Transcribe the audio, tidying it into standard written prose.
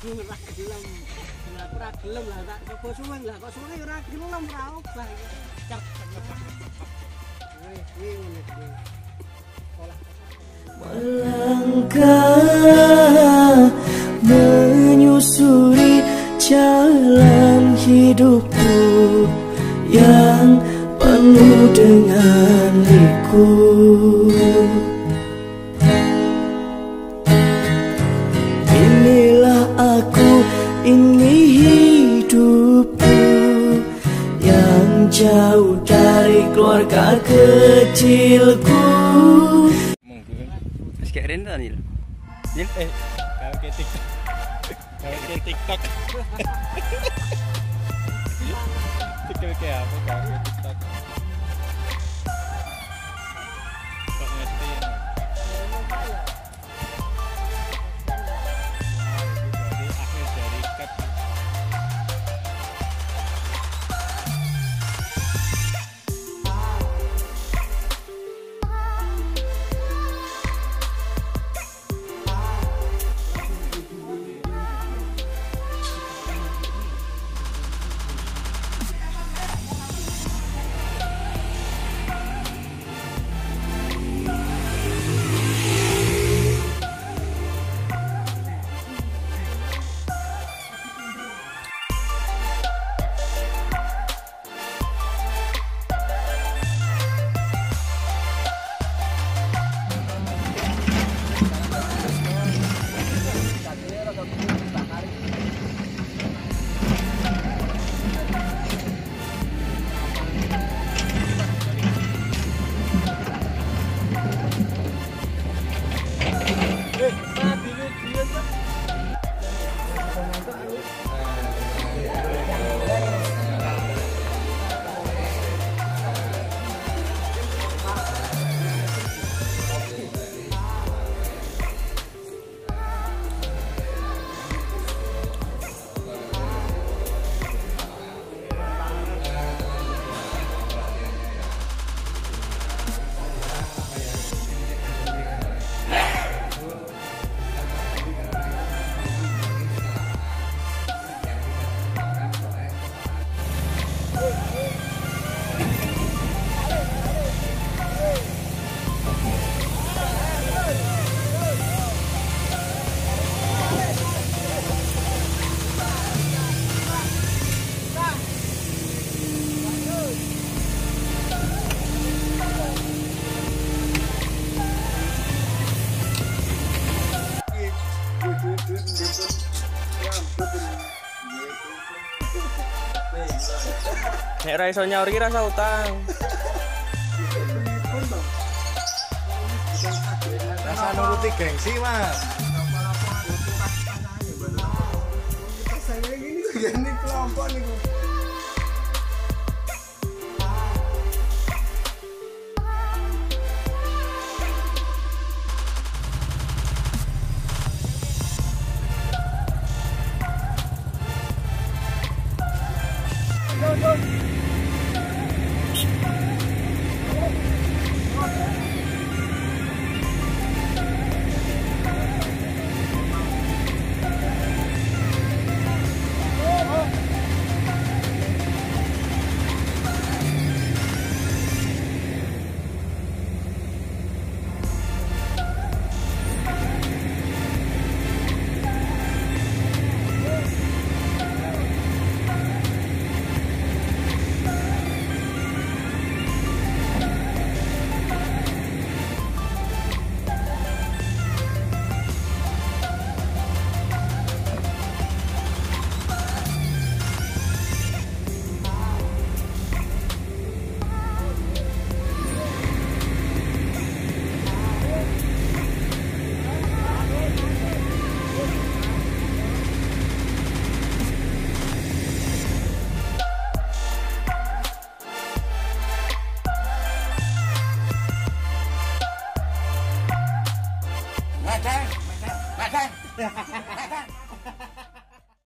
ora gelem. Lah ora gelem lah tak coba suweng lah kok suwenge ora gelem ora obah. Cep. Wih ngene iki. Melangkah menyusuri jalan hidupku yang penuh dengan liku. Inilah aku, ini hidupku yang jauh dari keluarga kecilku. Kayak Renda Nil. Nil kalau ke TikTok. Kalau ke TikTok. TikTok kayak apa kalau ke TikTok? Kok ngerti ya? Jadi akhir dari cut. Nek ra iso nyaur iki rasa utang. Rasa nuruti gengsi, Mas. Saya ini kelompok niku. Madang.